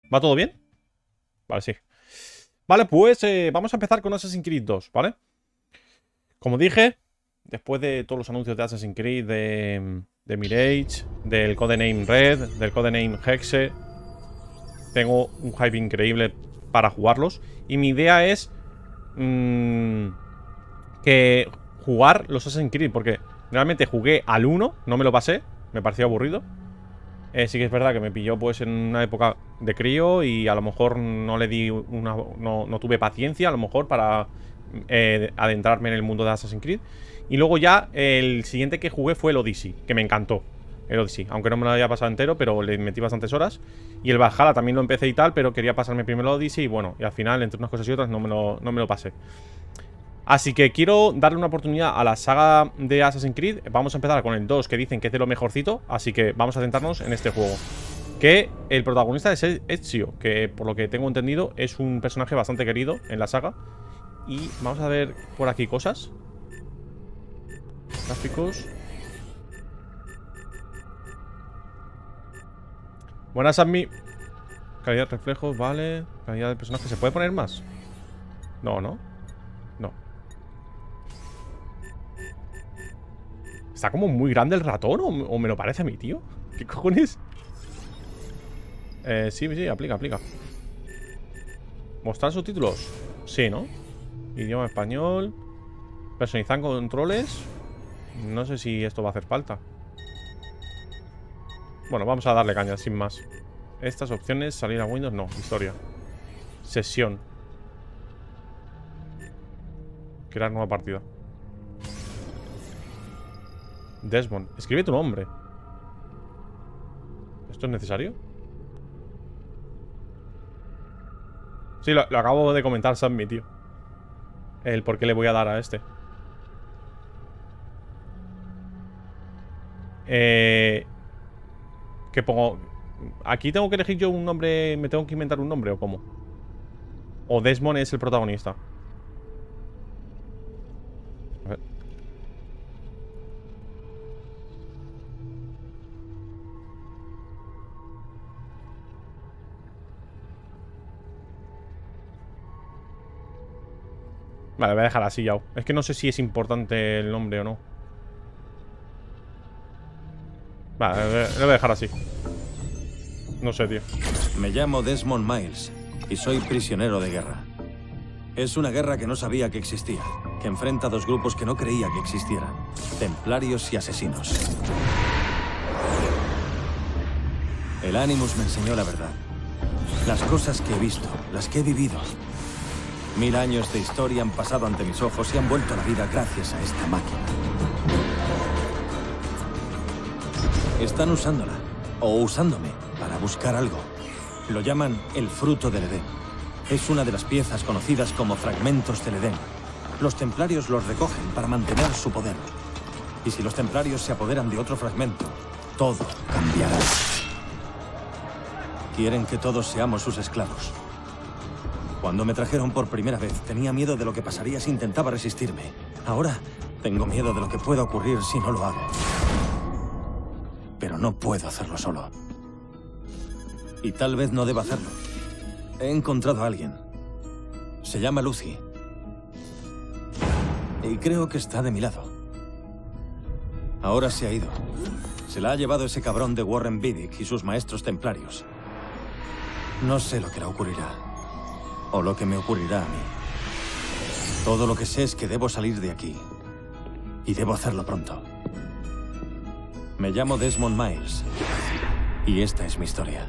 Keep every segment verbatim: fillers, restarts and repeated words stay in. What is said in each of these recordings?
¿Va todo bien? Vale, sí. Vale, pues eh, vamos a empezar con Assassin's Creed dos, ¿vale? Como dije, después de todos los anuncios de Assassin's Creed, de, de Mirage, del Codename Red, del Codename Hexe, tengo un hype increíble para jugarlos. Y mi idea es mmm, que jugar los Assassin's Creed, porque realmente jugué al uno, no me lo pasé, me pareció aburrido. Eh, sí que es verdad que me pilló pues en una época de crío y a lo mejor no le di una... No, no tuve paciencia a lo mejor para eh, adentrarme en el mundo de Assassin's Creed. Y luego ya el siguiente que jugué fue el Odyssey, que me encantó. El Odyssey, aunque no me lo había pasado entero, pero le metí bastantes horas. Y el Valhalla también lo empecé y tal, pero quería pasarme primero el Odyssey y bueno, y al final entre unas cosas y otras no me lo, no me lo pasé. Así que quiero darle una oportunidad a la saga de Assassin's Creed. Vamos a empezar con el dos, que dicen que es de lo mejorcito. Así que vamos a centrarnos en este juego. Que el protagonista es Ezio, que por lo que tengo entendido es un personaje bastante querido en la saga. Y vamos a ver por aquí cosas. Gráficos. Buenas, Admi. Calidad de reflejos, vale. Calidad del personaje. ¿Se puede poner más? No, ¿no? No. ¿Está como muy grande el ratón? ¿O, o me lo parece a mí, tío? ¿Qué cojones? Eh, sí, sí, aplica, aplica. ¿Mostrar subtítulos? Sí, ¿no? Idioma español. Personalizar controles. No sé si esto va a hacer falta. Bueno, vamos a darle caña, sin más. Estas opciones, salir a Windows, no, historia. Sesión. Crear nueva partida. Desmond, escribe tu nombre. ¿Esto es necesario? Sí, lo, lo acabo de comentar, Sammy, tío. El por qué le voy a dar a este. Eh... ¿Qué pongo? ¿Aquí tengo que elegir yo un nombre? ¿Me tengo que inventar un nombre o cómo? ¿O Desmond es el protagonista? A ver. Vale, voy a dejar así ya. Es que no sé si es importante el nombre o no. Vale, lo voy a dejar así. No sé, tío. Me llamo Desmond Miles y soy prisionero de guerra. Es una guerra que no sabía que existía, que enfrenta a dos grupos que no creía que existieran: templarios y asesinos. El Animus me enseñó la verdad. Las cosas que he visto, las que he vivido. Mil años de historia han pasado ante mis ojos y han vuelto a la vida gracias a esta máquina. Están usándola, o usándome, para buscar algo. Lo llaman el fruto del Edén. Es una de las piezas conocidas como fragmentos del Edén. Los templarios los recogen para mantener su poder. Y si los templarios se apoderan de otro fragmento, todo cambiará. Quieren que todos seamos sus esclavos. Cuando me trajeron por primera vez, tenía miedo de lo que pasaría si intentaba resistirme. Ahora, tengo miedo de lo que pueda ocurrir si no lo hago. Pero no puedo hacerlo solo. Y tal vez no deba hacerlo. He encontrado a alguien. Se llama Lucy. Y creo que está de mi lado. Ahora se ha ido. Se la ha llevado ese cabrón de Warren Vidic y sus maestros templarios. No sé lo que le ocurrirá. O lo que me ocurrirá a mí. Todo lo que sé es que debo salir de aquí. Y debo hacerlo pronto. Me llamo Desmond Miles. Y esta es mi historia.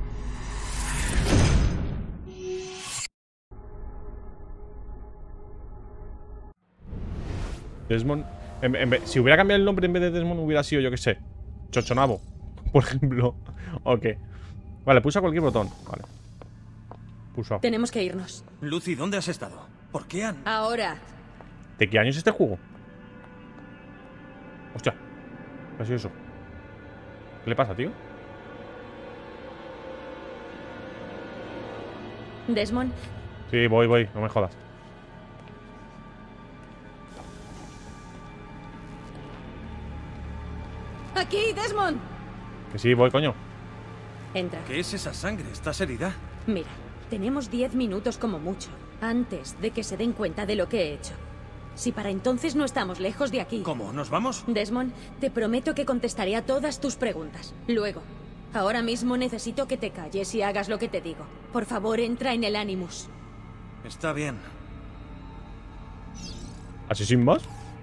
Desmond... En, en vez, si hubiera cambiado el nombre en vez de Desmond, hubiera sido, yo qué sé, Chochonabo, por ejemplo. Ok. Vale, pulsa cualquier botón. Vale. Pulsa. Tenemos que irnos. Lucy, ¿dónde has estado? ¿Por qué han...? Ahora. ¿De qué año es este juego? Hostia. ¿Qué ha sido eso? ¿Qué le pasa, tío? Desmond. Sí, voy, voy. No me jodas. Aquí, Desmond. Que sí, voy, coño. Entra. ¿Qué es esa sangre? ¿Estás herida? Mira, tenemos diez minutos como mucho, antes de que se den cuenta de lo que he hecho. Si para entonces no estamos lejos de aquí... ¿Cómo? ¿Nos vamos? Desmond, te prometo que contestaré a todas tus preguntas. Luego. Ahora mismo necesito que te calles y hagas lo que te digo. Por favor, entra en el Animus. Está bien. ¿Así sin más?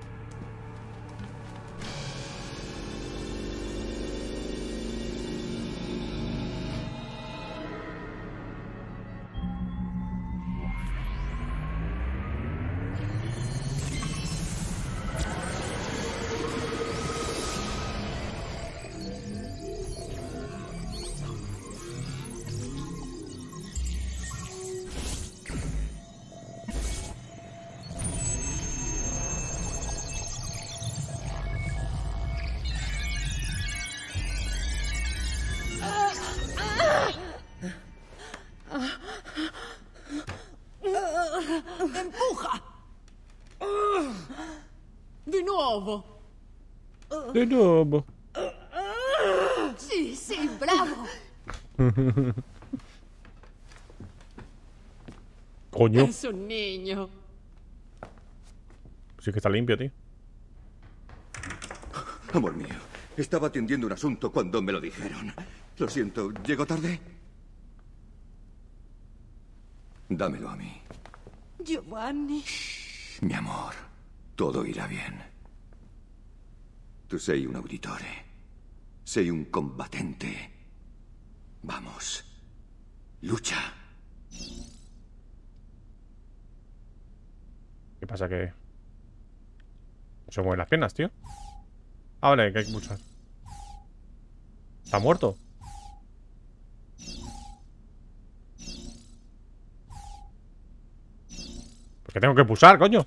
¡Empuja! ¡De nuevo! De nuevo. Sí, sí, bravo. Coño. Es un niño. Sí que está limpio, tío. Amor mío, estaba atendiendo un asunto cuando me lo dijeron. Lo siento, ¿llego tarde? Dámelo a mí. Giovanni. Mi amor, todo irá bien. Tu sei un auditore. Sei un combatente. Vamos. Lucha. ¿Qué pasa? Que... no se mueven las piernas, tío. Ah, vale, que hay que pulsar. ¿Está muerto? ¿Por qué tengo que pulsar, coño?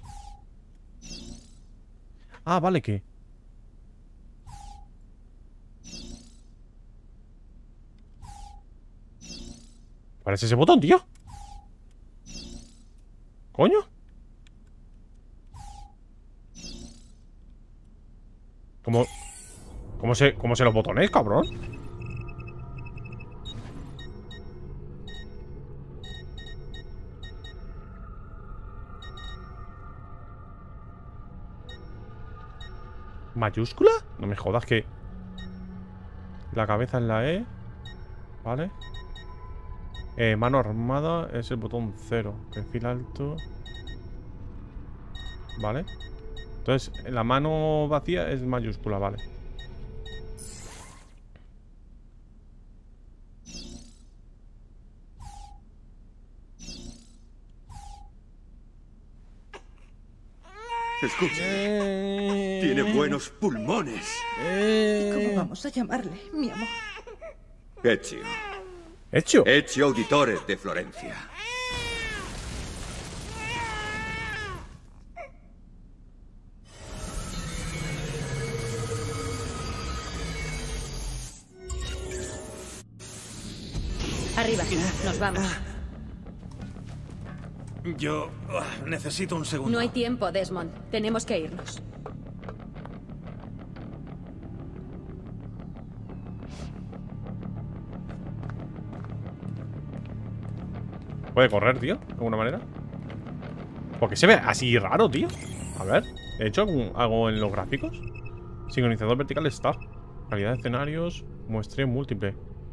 Ah, vale, que... ¿cuál es ese botón, tío? ¿Coño? ¿Cómo? ¿Cómo se, cómo se los botones, cabrón? ¿Mayúscula? No me jodas que... la cabeza es la E. Vale. Eh, mano armada es el botón cero. Perfil alto. Vale. Entonces, la mano vacía es mayúscula, vale. Escucha. Tiene buenos pulmones. ¿Y cómo vamos a llamarle, mi amor? Ezio. ¿Hecho? Ezio Auditore de Florencia. Arriba, nos vamos. Yo uh, necesito un segundo. No hay tiempo, Desmond. Tenemos que irnos. ¿Puede correr, tío? De alguna manera. ¿Por qué se ve así raro, tío? A ver. ¿He hecho algún- algo en los gráficos? Sincronizador vertical Star. Calidad de escenarios. Muestreo múltiple.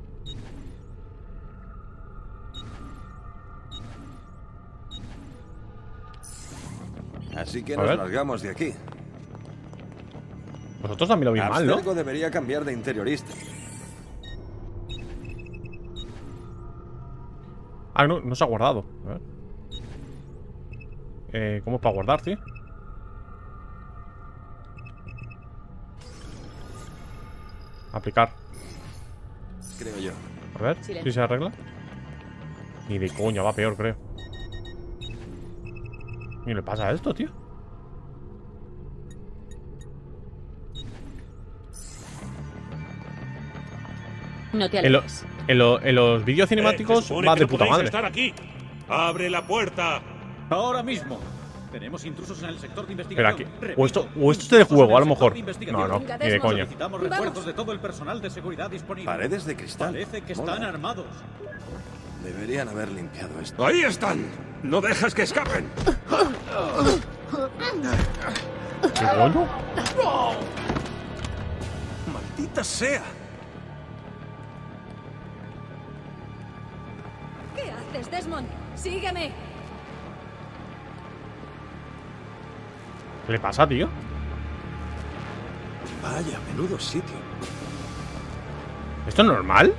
Así que A nos ver. largamos de aquí. Vosotros también lo veis mal, ¿no? Abstergo debería cambiar de interiorista. Ah, no, no se ha guardado. A ver. Eh, ¿cómo es para guardar, tío? Aplicar. Creo yo. A ver Silencio. si se arregla. Ni de coña, va peor, creo. ¿Qué le pasa a esto, tío? No te En, lo- alejes. en lo- en los vídeos Eh, cinemáticos se supone va que de no puta podéis madre. estar aquí. ¡Abre la puerta! Ahora mismo. Tenemos intrusos en el sector de Espera, investigación. aquí. O esto, o esto es de juego, a lo mejor. No, no, Venga, ni de Desmond. coña. Necesitamos Vamos. refuerzos de todo el personal de seguridad disponible. Paredes de cristal. Parece que Mola. están armados. Deberían haber limpiado esto. ¡Ahí están! ¡No dejes que escapen! ¿Qué coño? ¡Maldita sea! ¿Qué haces, Desmond? ¡Sígueme! ¿Qué le pasa, tío? Vaya, menudo sitio. ¿Esto es normal?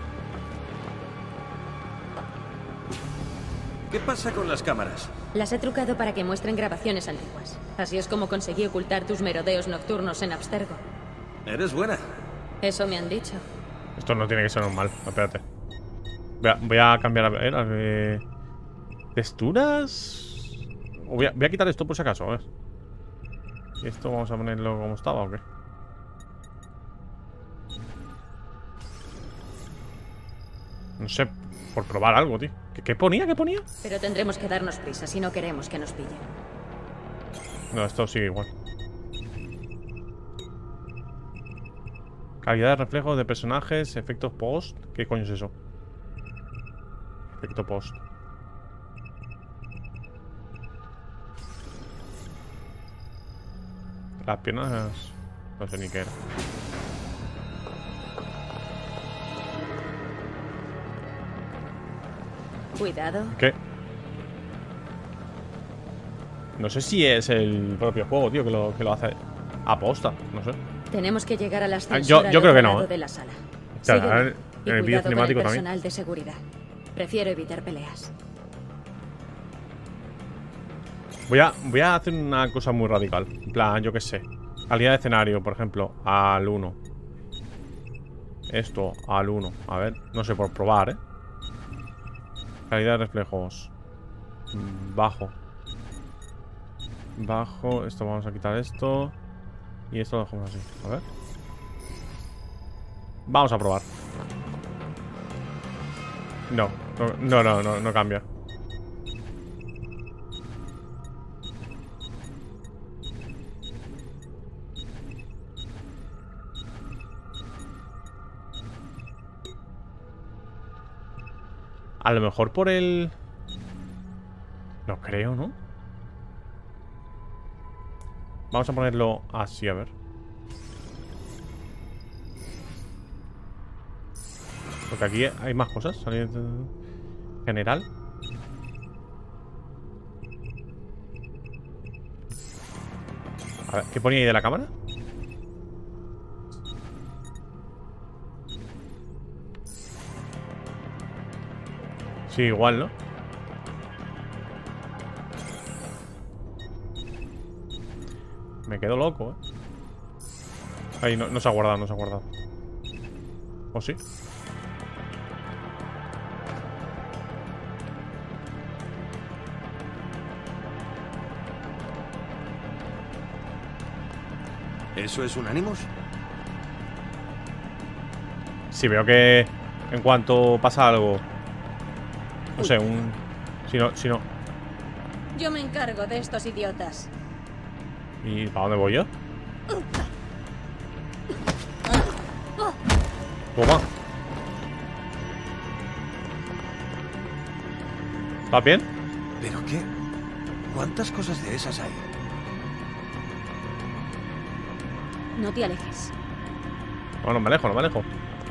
¿Qué pasa con las cámaras? Las he trucado para que muestren grabaciones antiguas. Así es como conseguí ocultar tus merodeos nocturnos en Abstergo. Eres buena. Eso me han dicho. Esto no tiene que ser normal. Espérate. Voy a, voy a cambiar a ver. A ver. ¿Texturas? O voy, a, voy a quitar esto por si acaso. A ver. ¿Y esto vamos a ponerlo como estaba o qué? No sé. Por probar algo, tío. ¿Qué, qué ponía? ¿Qué ponía? Pero tendremos que darnos prisa si no queremos que nos pillen. No, esto sigue igual. Calidad de reflejo de personajes, efectos post. ¿Qué coño es eso? Efecto post. Las piernas... No sé ni qué era. Cuidado. ¿Qué? No sé si es el propio juego, tío, que lo, que lo hace aposta. No sé. Tenemos que llegar al Ah, ascensor yo- yo al creo que otro no, lado ¿eh? de la sala. Claro, Sígueme. en el- Y en el vídeo cuidado con el cinemático también. personal de seguridad. Prefiero evitar peleas. Voy a, voy a hacer una cosa muy radical. En plan, yo qué sé. Calidad de escenario, por ejemplo, al uno. Esto, al uno. A ver, no sé, por probar, ¿eh? Calidad de reflejos. Mm, Bajo. Bajo. Esto vamos a quitar esto. Y esto lo dejamos así. A ver. Vamos a probar. No, no, no, no, no, no cambia. A lo mejor por el... No creo, ¿no? Vamos a ponerlo así, a ver. Porque aquí hay más cosas. Salir general. A ver, ¿qué ponía ahí de la cámara? Sí, igual, ¿no? Me quedo loco, ¿eh? Ahí no, no se ha guardado, no se ha guardado. ¿O sí? ¿Eso es un Animus? Sí, veo que en cuanto pasa algo... No sé, un... Si no, si no... Yo me encargo de estos idiotas. ¿Y para dónde voy yo? Toma. ¿Estás bien? ¿Pero qué? ¿Cuántas cosas de esas hay? No te alejes. No, no me alejo, no me alejo.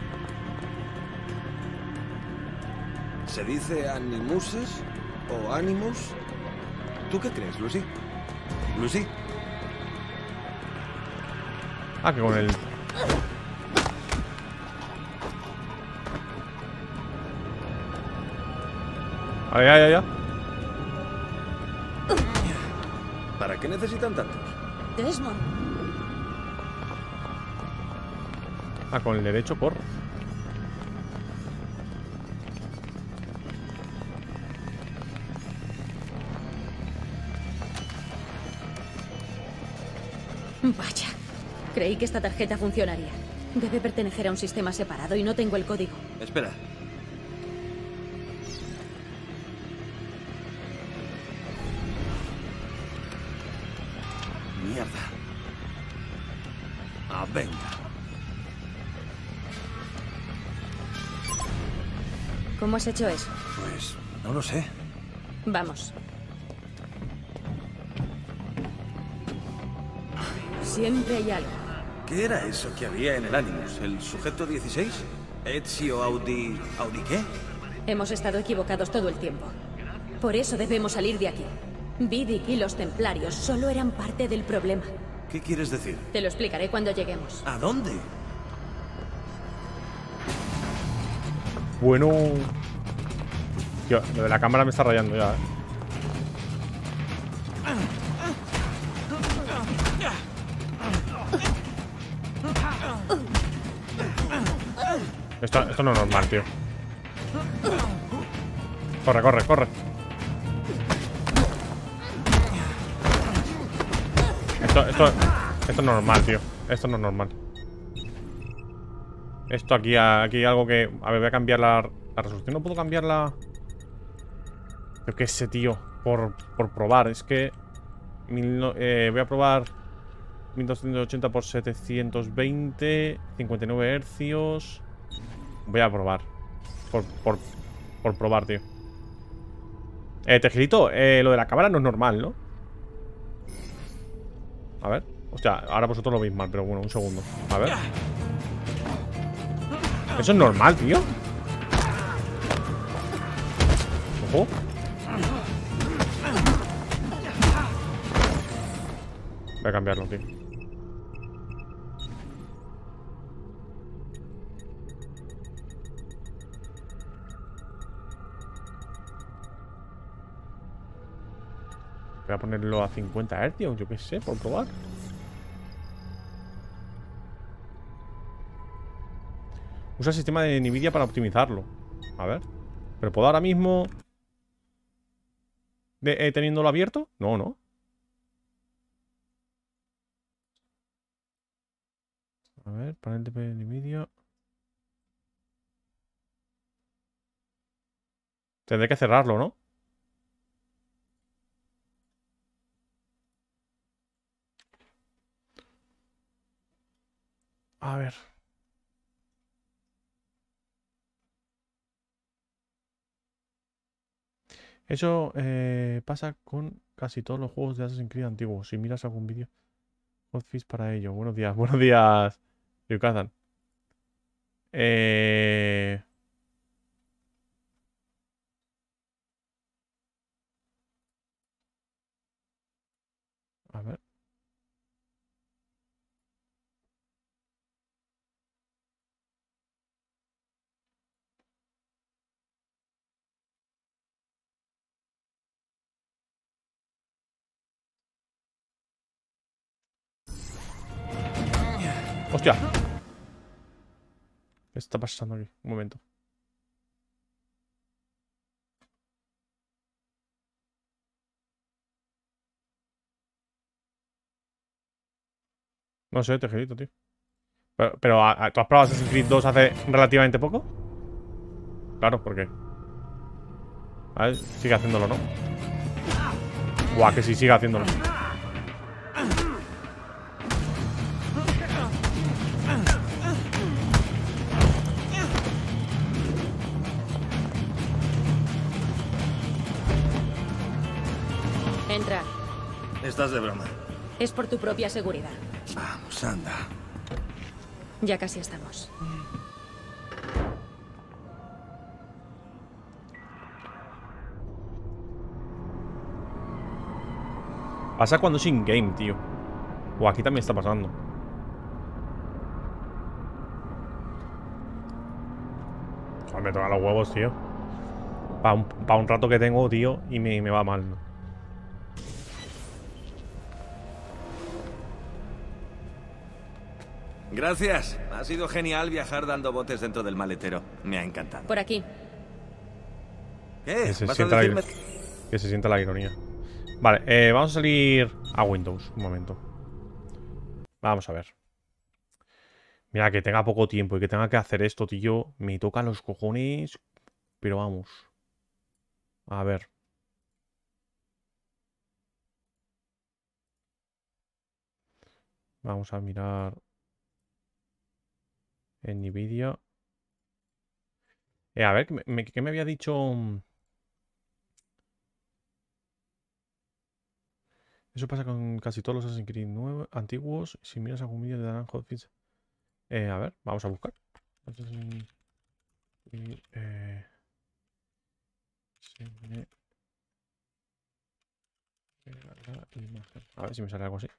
¿Se dice Animuses o Animus? ¿Tú qué crees, Lucy? Lucy, Ah, que con el... Vale, ya, ya, ya. ¿para qué necesitan tantos? Desmond. Ah, con el derecho corro. Vaya. Creí que esta tarjeta funcionaría. Debe pertenecer a un sistema separado y no tengo el código. Espera. Venga. ¿Cómo has hecho eso? Pues no lo sé. Vamos. Siempre hay algo. ¿Qué era eso que había en el Animus? ¿El sujeto dieciséis? ¿Ezio Audi... ¿Audi qué? Hemos estado equivocados todo el tiempo. Por eso debemos salir de aquí. Vidic y los templarios solo eran parte del problema. ¿Qué quieres decir? Te lo explicaré cuando lleguemos. ¿A dónde? Bueno... Tío, lo de la cámara me está rayando ya, ¿eh? Esto, esto no es normal, tío. Corre, corre, corre. Esto, esto, esto no es normal, tío. Esto no es normal. Esto aquí, aquí hay algo que... A ver, voy a cambiar la, la resolución. No puedo cambiarla. Yo qué sé, tío. Por, por probar. Es que... Mil no, eh, voy a probar... mil doscientos ochenta por setecientos veinte. cincuenta y nueve hercios. Voy a probar. Por, por, por probar, tío. Eh, Tejirito, eh, lo de la cámara no es normal, ¿no? A ver. Hostia, ahora vosotros lo veis mal, pero bueno, un segundo. A ver. Eso es normal, tío. Ojo. Voy a cambiarlo, tío. Voy a ponerlo a cincuenta hercios, yo qué sé, por probar. Usa el sistema de Nvidia para optimizarlo. A ver. ¿Pero puedo ahora mismo... De, eh, teniéndolo abierto? No, no. A ver, panel de Nvidia. Tendré que cerrarlo, ¿no? A ver. Eso eh, pasa con casi todos los juegos de Assassin's Creed antiguos. Si miras algún vídeo, hotfix para ello. Buenos días, buenos días, Yucatan. Eh... A ver. ¡Hostia! ¿Qué está pasando aquí? Un momento. No sé, Tejerito, tío. Pero, pero ¿a- a- ¿tú has probado Assassin's Creed dos hace relativamente poco? Claro, ¿por qué? A ver, sigue haciéndolo, ¿no? Buah, que sí, sigue haciéndolo. Entra. Estás de broma. Es por tu propia seguridad. Vamos, anda. Ya casi estamos. Pasa cuando es in-game, tío. O aquí también está pasando. Joder, me tocan los huevos, tío. Para un, pa un rato que tengo, tío, y me, me va mal, ¿no? Gracias. Ha sido genial viajar dando botes dentro del maletero. Me ha encantado. Por aquí. ¿Qué? Que se, ¿Vas a sienta la, decirme...? que se sienta la ironía. Vale, eh, vamos a salir a Windows. Un momento. Vamos a ver. Mira, que tenga poco tiempo y que tenga que hacer esto, tío. Me toca los cojones. Pero vamos. A ver. Vamos a mirar En Nvidia. Eh, a ver, ¿qué me, qué me había dicho? Eso pasa con casi todos los Assassin's Creed nuevos, antiguos. Si miras algún vídeo te darán hotfix. Eh, a ver, vamos a buscar. Assassin's Creed, eh, se me pega la imagen. A ver si me sale algo así.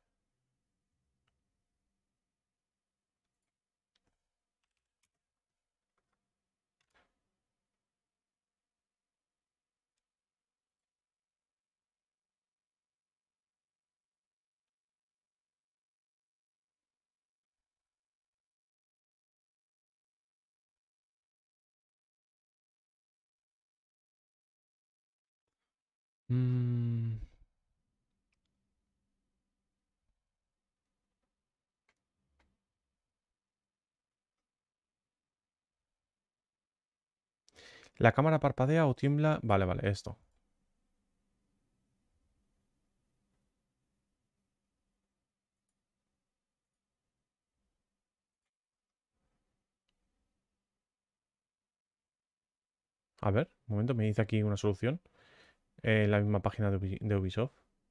Mm. La cámara parpadea o tiembla. Vale, vale, esto. A ver, un momento, me dice aquí una solución. En la misma página de, Ubi- de Ubisoft.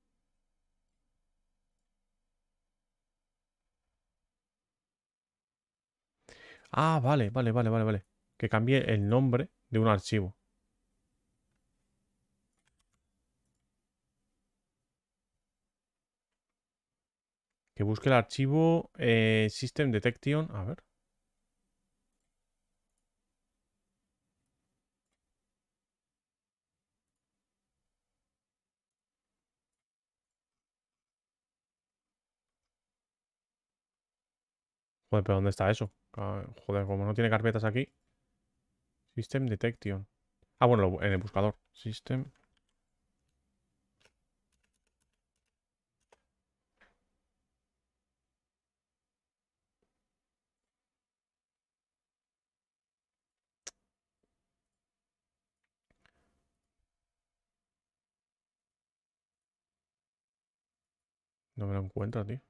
Ah, vale, vale, vale, vale, vale. Que cambie el nombre de un archivo. Que busque el archivo eh, System Detection. A ver. Joder, pero ¿dónde está eso? Ah, joder, como no tiene carpetas aquí. System Detection. Ah, bueno, lo- en el buscador. System. No me lo encuentro, tío.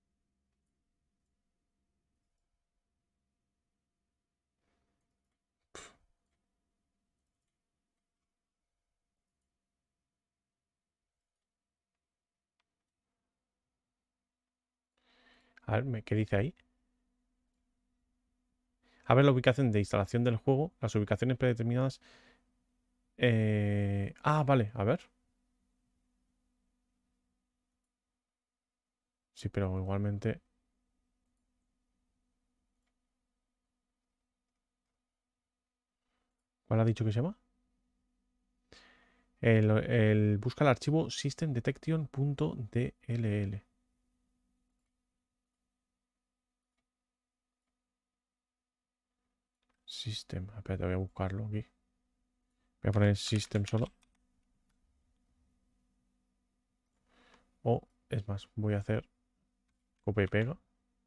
A ver, me- ¿qué dice ahí? A ver la ubicación de instalación del juego. Las ubicaciones predeterminadas. Eh... Ah, vale, a ver. Sí, pero igualmente. ¿Cuál ha dicho que se llama? El, el- busca el archivo systemdetection.dll. System. Espérate, voy a buscarlo aquí. Voy a poner system solo. O, es más, voy a hacer copia y pega.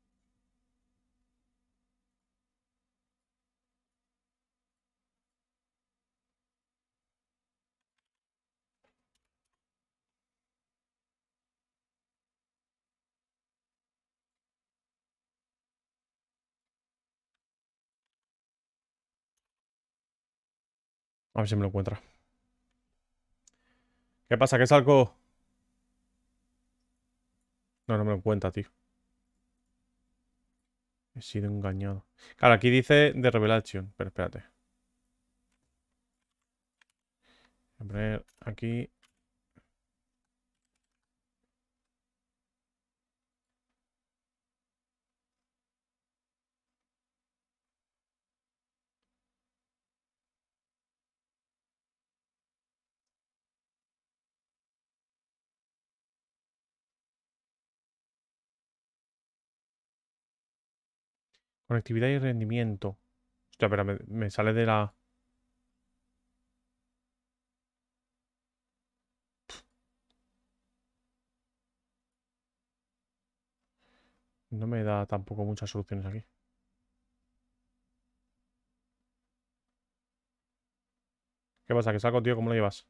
A ver si me lo encuentra. ¿Qué pasa? ¿Que salgo? No, no me lo encuentra, tío. He sido engañado. Claro, aquí dice de Revelation. Pero espérate. Voy a poner aquí. Conectividad y rendimiento. Hostia, pero me, me sale de la... No me da tampoco muchas soluciones aquí. ¿Qué pasa? ¿Que salgo, tío? ¿Cómo lo llevas?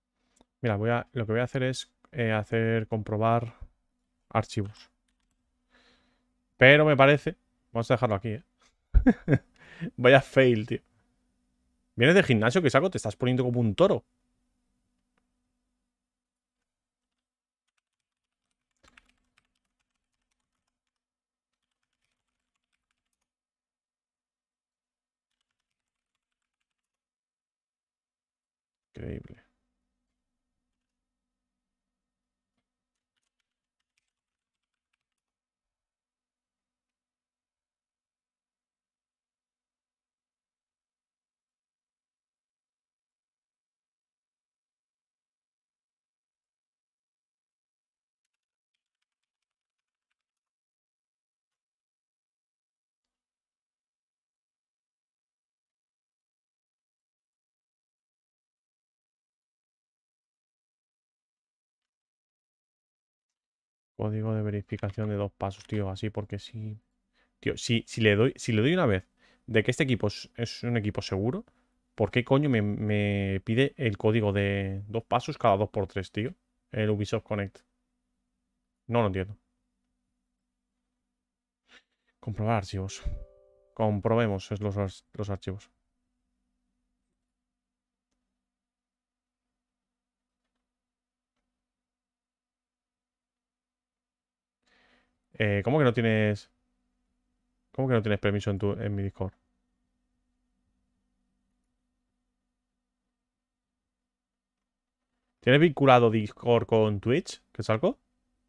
Mira, voy a, lo que voy a hacer es eh, hacer comprobar archivos. Pero me parece... Vamos a dejarlo aquí, ¿eh? Vaya fail, tío. ¿Vienes del gimnasio? ¿Qué saco? Te estás poniendo como un toro. Increíble. Código de verificación de dos pasos, tío. Así porque sí. Tío, si, si, le doy, si le doy una vez de que este equipo es, es un equipo seguro, ¿por qué coño me, me pide el código de dos pasos cada dos por tres, tío? El Ubisoft Connect. No lo entiendo. Comprobar archivos. Comprobemos los, los archivos. Eh, ¿Cómo que no tienes... ¿Cómo que no tienes permiso en, tu, en mi Discord? ¿Tienes vinculado Discord con Twitch? ¿Qué es algo?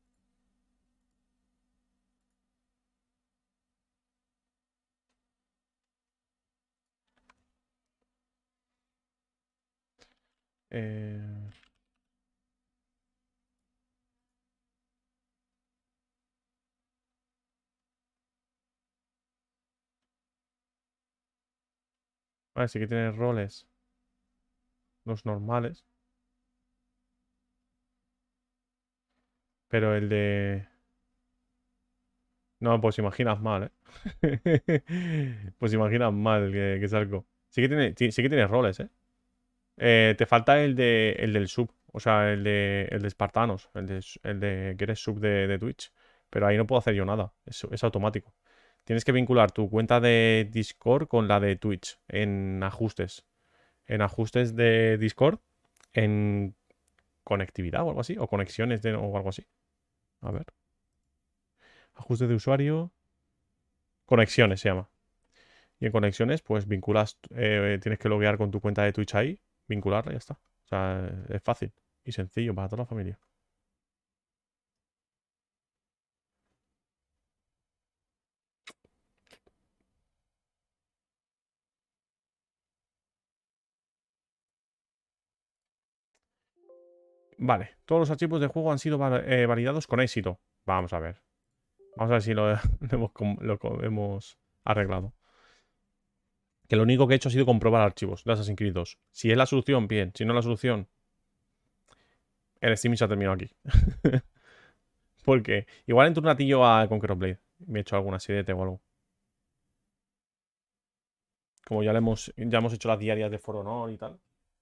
Eh... Vale, sí que tienes roles. Los normales. Pero el de... No, pues imaginas mal, ¿eh? Pues imaginas mal que, que es algo. Sí que tiene, sí que tiene roles, ¿eh? Eh, te falta el de el del sub. O sea, el de el de espartanos. El de, el de que eres sub de, de Twitch. Pero ahí no puedo hacer yo nada. Es, es automático. Tienes que vincular tu cuenta de Discord con la de Twitch. En ajustes. En ajustes de Discord. En conectividad o algo así. O conexiones de, o algo así. A ver. Ajustes de usuario. Conexiones se llama. Y en conexiones, pues vinculas. Eh, tienes que loguear con tu cuenta de Twitch ahí. Vincularla y ya está. O sea, es fácil y sencillo para toda la familia. Vale, todos los archivos de juego han sido eh, validados con éxito. Vamos a ver. Vamos a ver si lo, lo, hemos, lo hemos arreglado. Que lo único que he hecho ha sido comprobar archivos de Assassin's Creed dos. Si es la solución, bien. Si no es la solución, el streaming se ha terminado aquí. Porque igual entro un ratillo a Conquer of Blade. Me he hecho alguna sidete o algo. Como ya, le hemos, ya hemos hecho las diarias de For Honor y tal.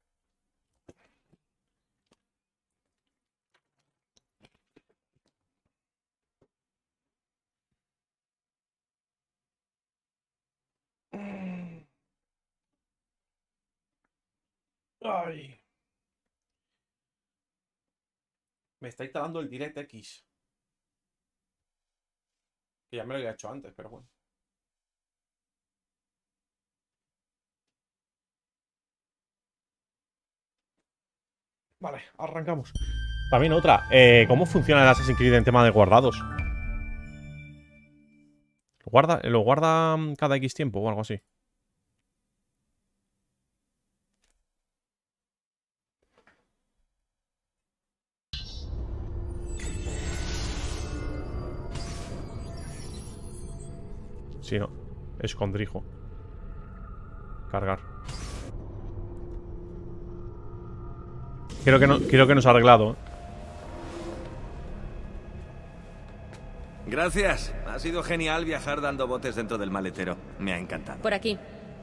Ay. Me está instalando el DirectX. Que ya me lo había hecho antes, pero bueno. Vale, arrancamos. También otra. Eh, ¿Cómo funciona el Assassin's Creed en tema de guardados? ¿Lo guarda, ¿Lo guarda cada X tiempo o algo así? Sí, no. Escondrijo. Cargar. Creo que, no, creo que nos ha arreglado. ¿eh? Gracias. Ha sido genial viajar dando botes dentro del maletero. Me ha encantado. Por aquí.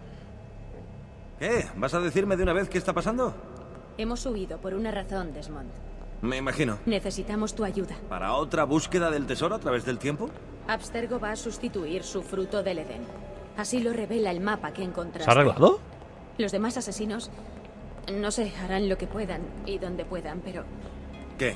¿Qué? ¿Vas a decirme de una vez qué está pasando? Hemos huido por una razón, Desmond. Me imagino. Necesitamos tu ayuda. ¿Para otra búsqueda del tesoro a través del tiempo? Abstergo va a sustituir su fruto del Edén. Así lo revela el mapa que encontraste. ¿Se ha arreglado? Los demás asesinos, no sé, harán lo que puedan y donde puedan, pero ¿Qué?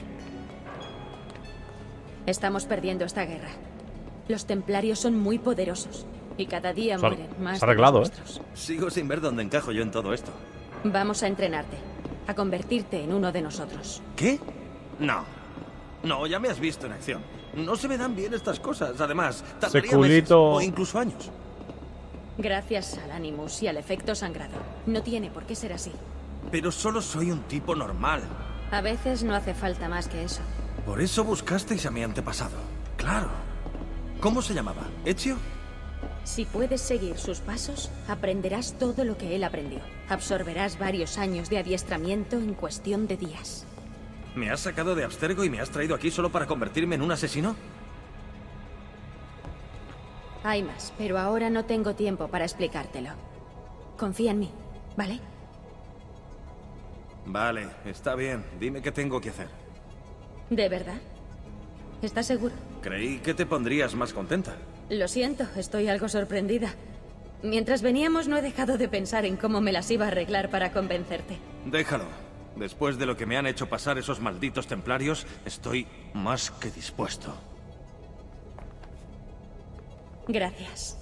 estamos perdiendo esta guerra. Los templarios son muy poderosos y cada día Se ha- mueren más se ha de arreglado, los ¿eh? nuestros. Sigo sin ver dónde encajo yo en todo esto. Vamos a entrenarte, a convertirte en uno de nosotros. ¿Qué? No. No, ya me has visto en acción. No se me dan bien estas cosas. Además, tardaría meses culito. o incluso años. Gracias al Animus y al efecto sangrado. No tiene por qué ser así. Pero solo soy un tipo normal. A veces no hace falta más que eso. Por eso buscasteis a mi antepasado. Claro. ¿Cómo se llamaba? ¿Ezio? Si puedes seguir sus pasos, aprenderás todo lo que él aprendió. Absorberás varios años de adiestramiento en cuestión de días. ¿Me has sacado de Abstergo y me has traído aquí solo para convertirme en un asesino? Hay más, pero ahora no tengo tiempo para explicártelo. Confía en mí, ¿vale? Vale, está bien. Dime qué tengo que hacer. ¿De verdad? ¿Estás seguro? Creí que te pondrías más contenta. Lo siento, estoy algo sorprendida. Mientras veníamos no he dejado de pensar en cómo me las iba a arreglar para convencerte. Déjalo. Después de lo que me han hecho pasar esos malditos templarios, estoy más que dispuesto. Gracias.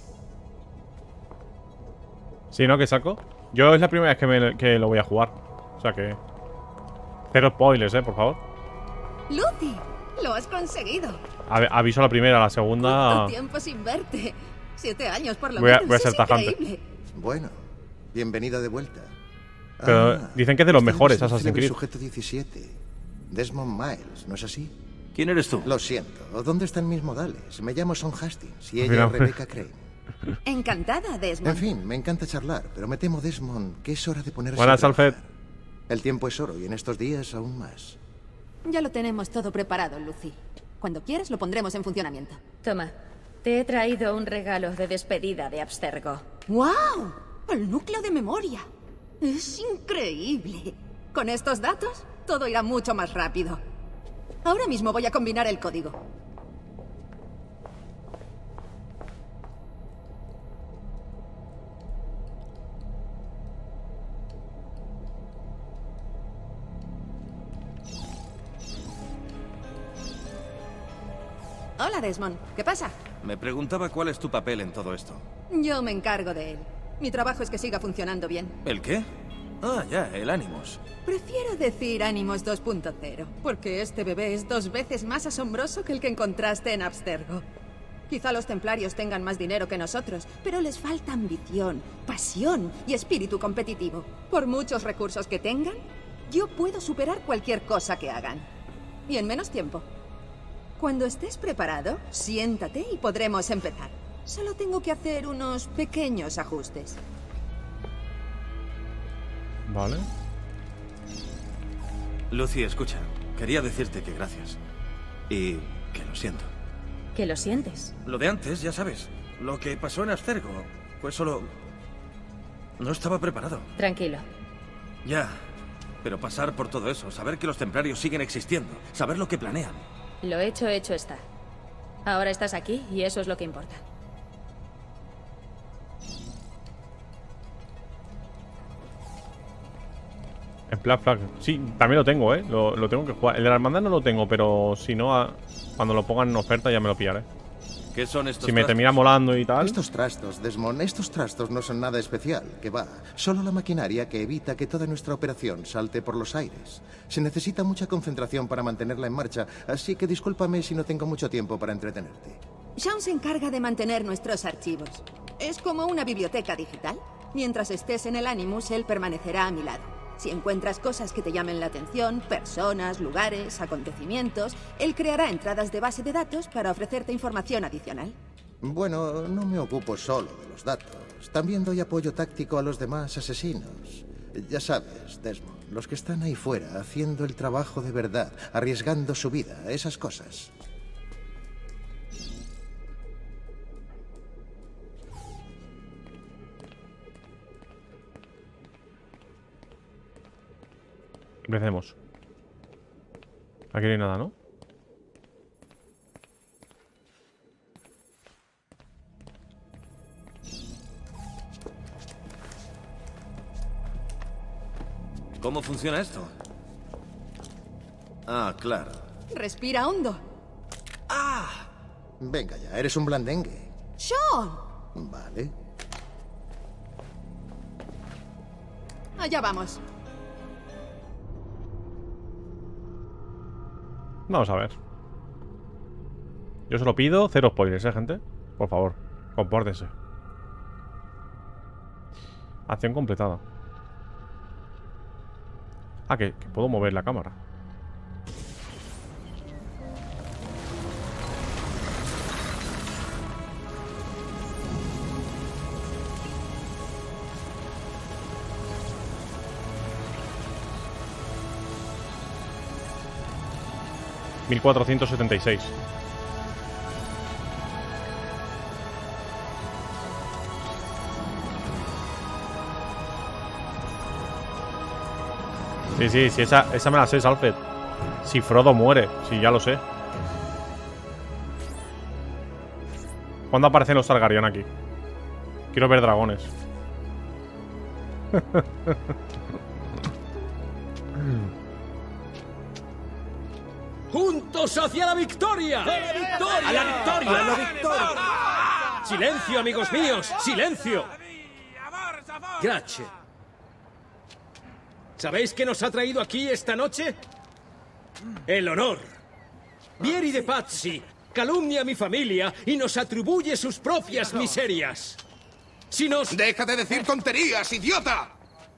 Sí, ¿no? ¿Que saco? Yo es la primera vez que, me, que lo voy a jugar. O sea que... Cero spoilers, eh, por favor. Lucy, lo has conseguido. A- aviso a la primera, a la segunda... ¿Cuánto tiempo sin verte? Siete años por lo Voy a- menos. voy a ser es tajante. increíble. Bueno, bienvenida de vuelta. Pero Ah, dicen que es de los usted mejores es el Assassin's célebre Creed. sujeto diecisiete. Desmond Miles, ¿no es así? ¿Quién eres tú? Lo siento. ¿Dónde están mis modales? Me llamo Son Hastings y Al ella final- es Rebecca Crane. Encantada, Desmond. En fin, me encanta charlar, pero me temo, Desmond, que es hora de ponerse Buenas, a trabajar. Alfred. El tiempo es oro y en estos días aún más. Ya lo tenemos todo preparado, Lucy. Cuando quieras lo pondremos en funcionamiento. Toma, te he traído un regalo de despedida de Abstergo. ¡Wow! El núcleo de memoria. Es increíble. Con estos datos, todo irá mucho más rápido. Ahora mismo voy a combinar el código. Hola, Desmond. ¿Qué pasa? Me preguntaba cuál es tu papel en todo esto. Yo me encargo de él. Mi trabajo es que siga funcionando bien. ¿El qué? Ah, ya, el Animus. Prefiero decir Ánimos dos punto cero, porque este bebé es dos veces más asombroso que el que encontraste en Abstergo. Quizá los templarios tengan más dinero que nosotros, pero les falta ambición, pasión y espíritu competitivo. Por muchos recursos que tengan, yo puedo superar cualquier cosa que hagan. Y en menos tiempo. Cuando estés preparado, siéntate y podremos empezar. Solo tengo que hacer unos pequeños ajustes. Vale. Lucy, escucha. Quería decirte que gracias. Y que lo siento. ¿Que lo sientes? Lo de antes, ya sabes. Lo que pasó en Abstergo. Fue solo... No estaba preparado. Tranquilo. Ya. Pero pasar por todo eso, saber que los templarios siguen existiendo, saber lo que planean. Lo hecho, hecho está. Ahora estás aquí y eso es lo que importa. En Black Flag. Sí, también lo tengo, ¿eh? Lo, lo tengo que jugar. El de la hermandad no lo tengo, pero si no, a- cuando lo pongan en oferta ya me lo pillaré. ¿Qué son estos Si me trastos? termina molando y tal. Estos trastos, Desmond, estos trastos no son nada especial, que va. Solo la maquinaria que evita que toda nuestra operación salte por los aires. Se necesita mucha concentración para mantenerla en marcha, así que discúlpame si no tengo mucho tiempo para entretenerte. Sean se encarga de mantener nuestros archivos. Es como una biblioteca digital. Mientras estés en el Animus, él permanecerá a mi lado. Si encuentras cosas que te llamen la atención, personas, lugares, acontecimientos, él creará entradas de base de datos para ofrecerte información adicional. Bueno, no me ocupo solo de los datos. También doy apoyo táctico a los demás asesinos. Ya sabes, Desmond, los que están ahí fuera haciendo el trabajo de verdad, arriesgando su vida, esas cosas. Empecemos. Aquí no hay nada, ¿no? ¿Cómo funciona esto? Ah, claro. Respira hondo. ¡Ah! Venga ya, eres un blandengue. ¡Sean! Vale. Allá vamos. Vamos a ver. Yo se lo pido, cero spoilers, ¿eh, gente? Por favor, compórtense. Acción completada. Ah, que, que puedo mover la cámara. mil cuatrocientos setenta y seis. Sí, sí, sí, esa, esa me la sé, Alfred. Si Frodo muere, sí, ya lo sé. ¿Cuándo aparecen los Targaryen aquí? Quiero ver dragones. ¡Juntos hacia la victoria! ¡A la victoria! ¡A la victoria! ¡A la victoria! ¡Silencio, amigos míos! ¡Silencio! Grache. ¿Sabéis qué nos ha traído aquí esta noche? El honor. Vieri de Pazzi calumnia a mi familia y nos atribuye sus propias miserias. Si nos... ¡Deja de decir tonterías, idiota!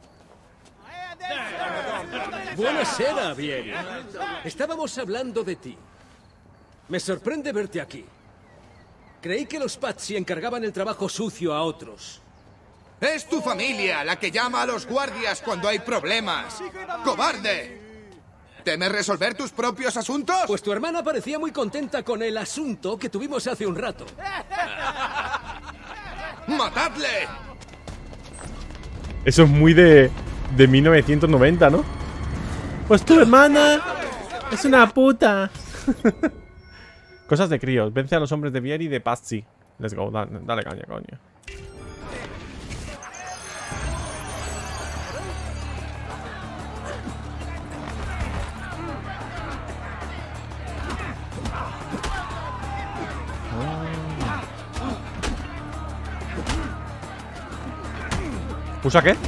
Buenasera, Vieri. Estábamos hablando de ti. Me sorprende verte aquí. Creí que los Pazzi encargaban el trabajo sucio a otros. Es tu familia la que llama a los guardias cuando hay problemas. ¡Cobarde! ¿Temes resolver tus propios asuntos? Pues tu hermana parecía muy contenta con el asunto que tuvimos hace un rato. ¡Matadle! Eso es muy de, de mil novecientos noventa, ¿no? Pues tu hermana es una puta. Cosas de críos. Vence a los hombres de Vieri y de Pazzi. Let's go, dale, dale caña, coño. ¿Usa qué?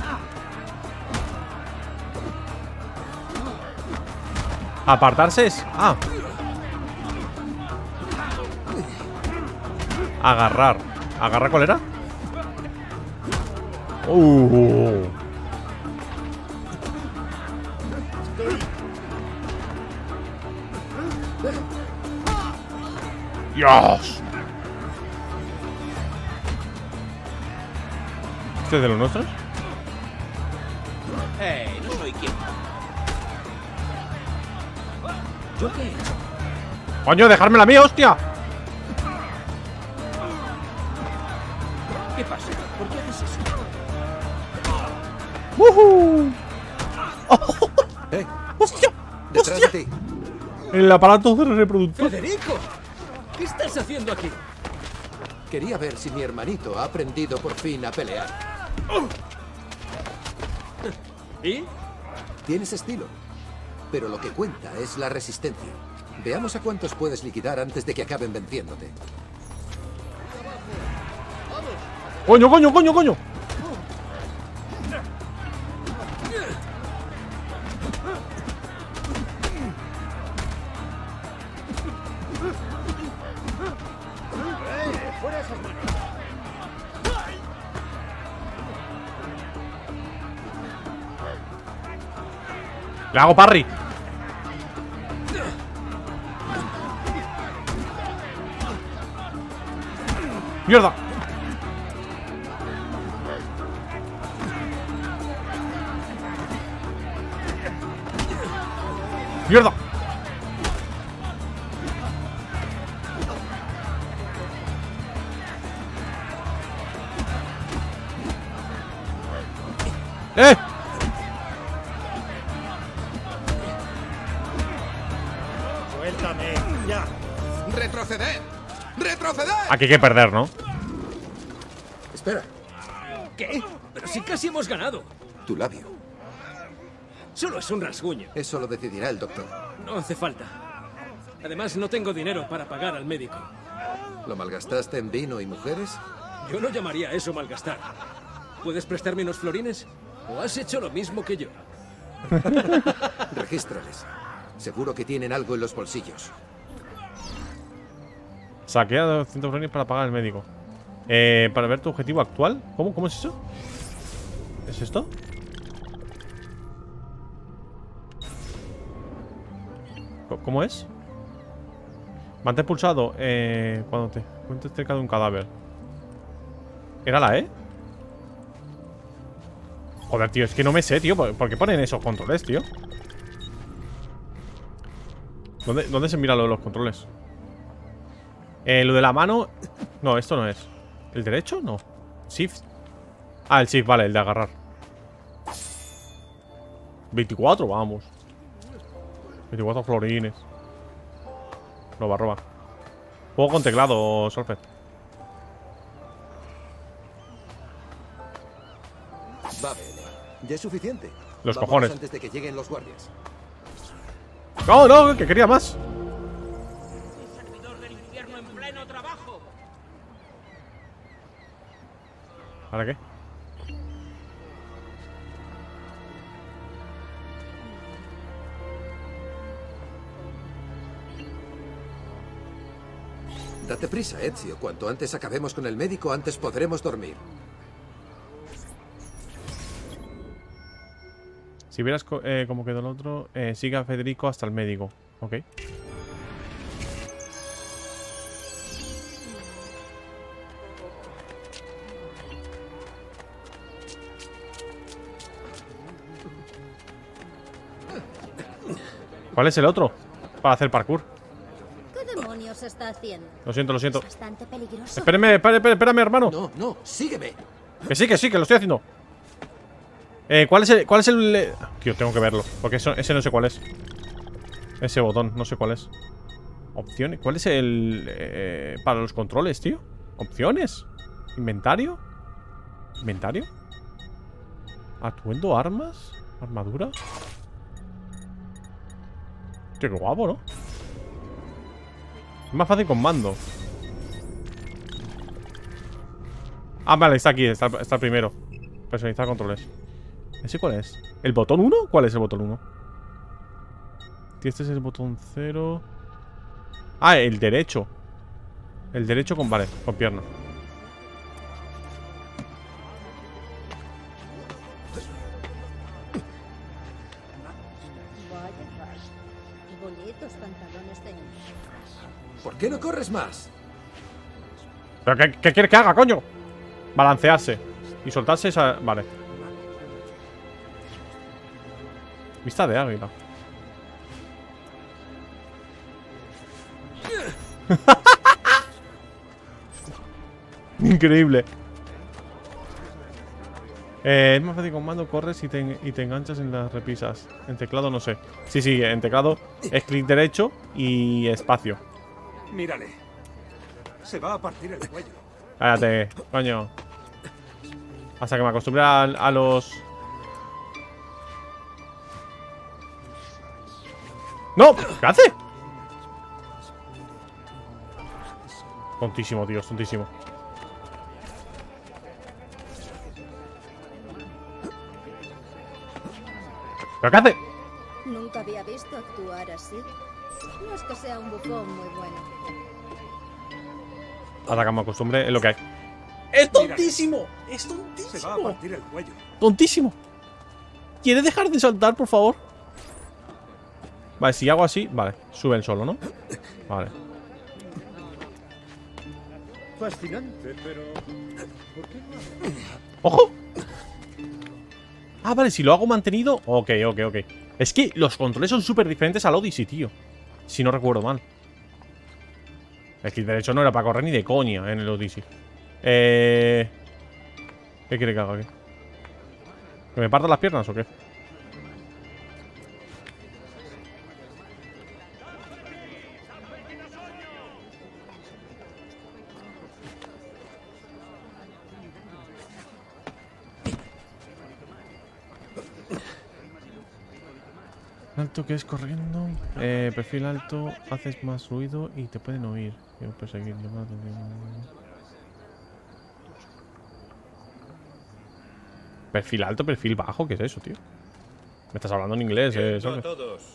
Apartarse es... Ah. Agarrar. ¿Agarrar cuál era? Uh. Dios. ¿Este es de los nuestros? ¡Eh! No soy quien. ¿Yo qué he hecho? ¡Coño, dejármela a mí, hostia! ¿Qué pasa? ¿Por qué haces eso? ¡Woohoo! ¡Eh! ¡Hostia! ¡Detrás de ti! El aparato de reproductor. ¡Federico! ¿Qué estás haciendo aquí? Quería ver si mi hermanito ha aprendido por fin a pelear. ¿Y? Tienes estilo, pero lo que cuenta es la resistencia. Veamos a cuántos puedes liquidar antes de que acaben venciéndote. ¡Coño, coño, coño, coño! Le hago parry. ¡Mierda! ¡Mierda! ¡Eh! ¡Suéltame! ¡Ya! ¡Retroceded! ¡Retroceded! Aquí hay que perder, ¿no? Espera. ¿Qué? Pero si casi hemos ganado. Tu labio. Solo es un rasguño. Eso lo decidirá el doctor. No hace falta. Además, no tengo dinero para pagar al médico. ¿Lo malgastaste en vino y mujeres? Yo no llamaría eso malgastar. ¿Puedes prestarme unos florines? ¿O has hecho lo mismo que yo? Regístrales. Seguro que tienen algo en los bolsillos. Saquea doscientos florines para pagar al médico. Eh, para ver tu objetivo actual. ¿Cómo? ¿Cómo es eso? ¿Es esto? ¿Cómo es? Mantén pulsado eh, cuando te encuentres cerca de un cadáver. ¿Era la E? Joder, tío, es que no me sé, tío. ¿Por qué ponen esos controles, tío? ¿Dónde, dónde se mira lo de los controles? Eh, lo de la mano... No, esto no es. ¿El derecho? No. Shift. Ah, el shift, vale, el de agarrar. veinticuatro, vamos. veinticuatro florines. Roba, roba. Juego con teclado, Solfed. Va, bien. Ya es suficiente. Los Vamos cojones. antes de que lleguen los guardias. No, no, que quería más. ¿Ahora qué? Date prisa, Ezio. Cuanto antes acabemos con el médico, antes podremos dormir. Si vieras co eh, cómo quedó el otro, eh, sigue a Federico hasta el médico. Ok. ¿Cuál es el otro? Para hacer parkour. ¿Qué demonios está haciendo? Lo siento, lo siento. Es bastante peligroso. Espérame, espérame, espérame, hermano. No, no, sígueme. Que sí, que sí, que lo estoy haciendo. Eh, ¿cuál es el...? ¿Cuál es el...? Eh? Tío, tengo que verlo. Porque eso, ese no sé cuál es. Ese botón, no sé cuál es. Opciones. ¿Cuál es el...? Eh, para los controles, tío? Opciones. Inventario. Inventario. Atuendo, armas. Armadura. Tío, qué guapo, ¿no? Es más fácil con mando. Ah, vale, está aquí, está, está el primero. Personalizar controles. ¿Ese cuál es? ¿El botón uno? ¿Cuál es el botón uno? Este es el botón cero. Ah, el derecho. El derecho con, vale, con pierna. Bonitos pantalones de niño. ¿Por qué no corres más? ¿Pero qué, qué quieres que haga, coño? Balancearse. Y soltarse esa... Vale. Vista de águila. Increíble. Eh, es más fácil con mando, corres y te, y te enganchas en las repisas. En teclado no sé. Sí, sí, en teclado es clic derecho y espacio. Mírale. Se va a partir el cuello. Cállate, coño. Hasta que me acostumbre a, a los... ¡No! ¿Qué hace? Tontísimo, tío, es tontísimo. ¿Pero qué hace? Nunca había visto actuar así. No es que sea un bufón muy bueno. Hasta que me acostumbre es lo que hay. ¡Es tontísimo! ¡Es tontísimo! Se va a partir el cuello. ¡Tontísimo! ¿Quieres dejar de saltar, por favor? Vale, si hago así, vale, sube el solo, ¿no? Vale. Fascinante, pero... ¿por qué no? ¡Ojo! Ah, vale, si lo hago mantenido... Ok, ok, ok. Es que los controles son súper diferentes al Odyssey, tío. Si no recuerdo mal. El clic derecho no era para correr ni de coña en el Odyssey. Eh... ¿Qué quiere que haga aquí? ¿Que me parta las piernas o qué? Alto que es corriendo. Eh, perfil alto, haces más ruido y te pueden oír. Quiero perseguir. Perfil alto, perfil bajo, ¿qué es eso, tío? Me estás hablando en inglés, eh. A todos.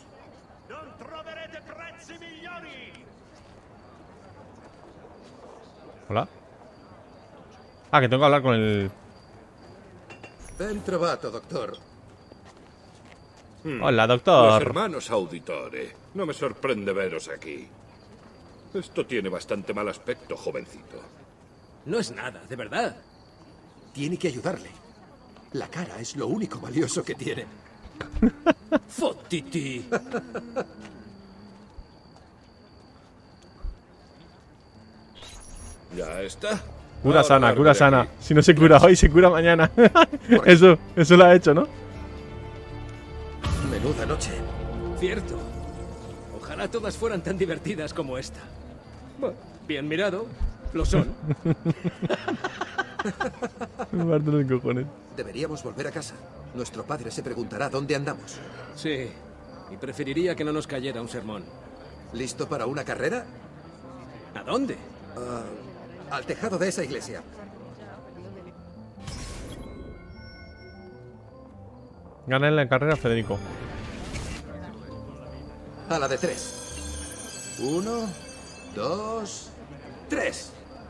Hola. Ah, que tengo que hablar con el... Ben trovato, doctor. Hmm. Hola, doctor. Los hermanos auditore. No me sorprende veros aquí. Esto tiene bastante mal aspecto, jovencito. No es nada, de verdad. Tiene que ayudarle. La cara es lo único valioso que tiene. Fottiti. Ya está. Cura Ahora sana, largo cura de sana. aquí. Si no se cura hoy, se cura mañana. Eso, eso lo ha hecho, ¿no? Menuda noche. Cierto. Ojalá todas fueran tan divertidas como esta. Bueno, bien mirado. Lo son. Me parto los cojones. Deberíamos volver a casa. Nuestro padre se preguntará dónde andamos. Sí. Y preferiría que no nos cayera un sermón. ¿Listo para una carrera? ¿A dónde? Uh, al tejado de esa iglesia. Gana en la carrera, Federico. A la de tres. Uno, dos, tres.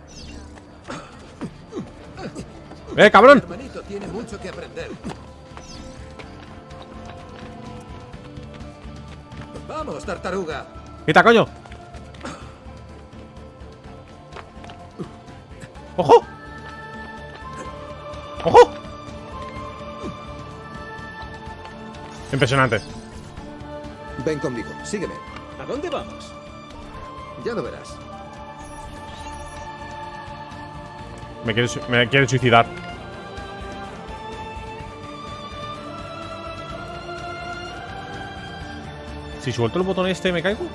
¡Eh, cabrón! Mi hermanito tiene mucho que aprender. Vamos, tartaruga. ¡Quita, coño! ¡Ojo! ¡Ojo! Impresionante. Ven conmigo, sígueme. ¿A dónde vamos? Ya lo verás. Me quiere, me quiere suicidar. Si suelto el botón este, ¿me caigo?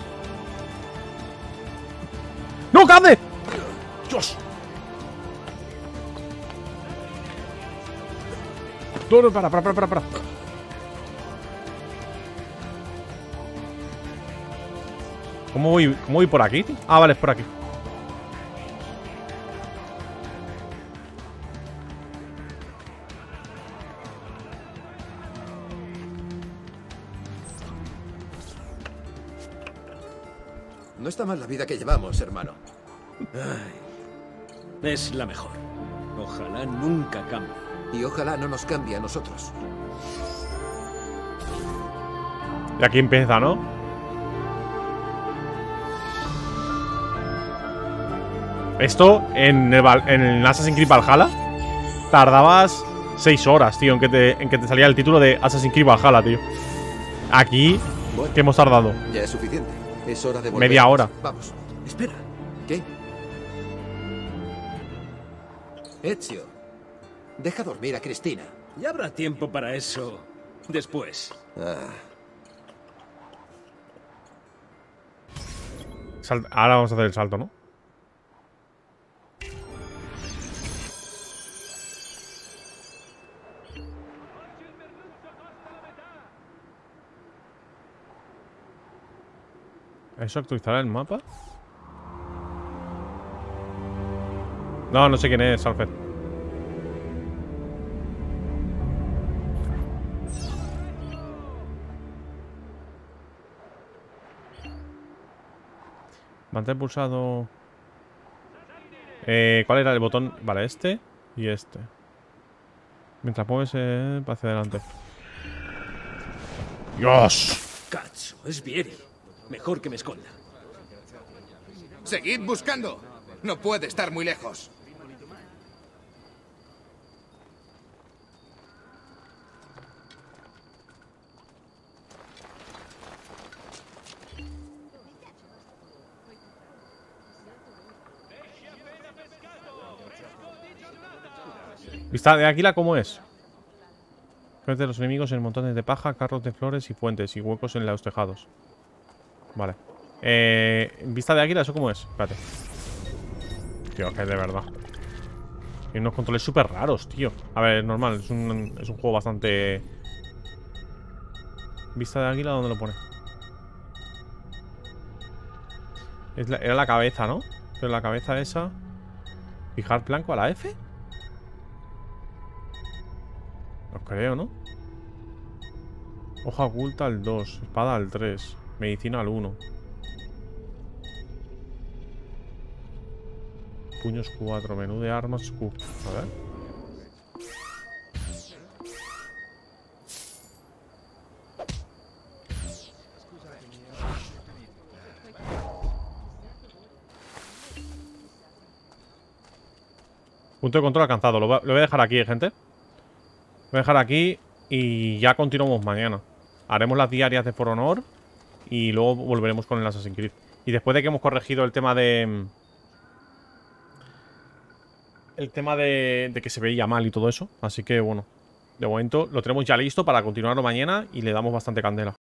¡No, cadde! ¡Dios! No, no, para, para, para, para, para. ¿Cómo voy, ¿Cómo voy por aquí, tío? Ah, vale, es por aquí. No está mal la vida que llevamos, hermano. Ay, es la mejor. Ojalá nunca cambie. Y ojalá no nos cambie a nosotros. Y aquí empieza, ¿no? Esto en el, en el Assassin's Creed Valhalla tardabas seis horas, tío, en que, te, en que te salía el título de Assassin's Creed Valhalla, tío. Aquí, bueno, ¿qué hemos tardado? Ya es suficiente. Es hora de volver. Media hora. Vamos. Espera. ¿Qué? Ezio, deja dormir a Cristina. Ya habrá tiempo para eso después. Ah. Sal- Ahora vamos a hacer el salto, ¿no? ¿Eso actualizará el mapa? No, no sé quién es, Alfred. Mantén pulsado. Eh, ¿Cuál era el botón? Vale, este y este. Mientras mueves eh, hacia adelante. ¡Dios! Cazzo, es Vieri. Mejor que me esconda. Seguid buscando. No puede estar muy lejos. Vista de Águila, ¿cómo es? Frente de los enemigos en montones de paja, carros de flores y fuentes y huecos en los tejados. Vale. Eh, Vista de Águila, ¿eso cómo es? Espérate. Tío, que de verdad. Hay unos controles súper raros, tío. A ver, es normal. Es un, es un juego bastante... Vista de águila, ¿dónde lo pone? Es la, era la cabeza, ¿no? Pero la cabeza esa... Fijar blanco a la F. No creo, ¿no? Hoja oculta al dos. Espada al tres. Medicina al uno. Puños cuatro. Menú de armas Q. A ver. Punto de control alcanzado. Lo, lo voy a dejar aquí, ¿eh, gente. Lo voy a dejar aquí y ya continuamos mañana. Haremos las diarias de For Honor y luego volveremos con el Assassin's Creed. Y después de que hemos corregido el tema de... El tema de, de que se veía mal y todo eso. Así que, bueno, de momento lo tenemos ya listo para continuarlo mañana y le damos bastante candela.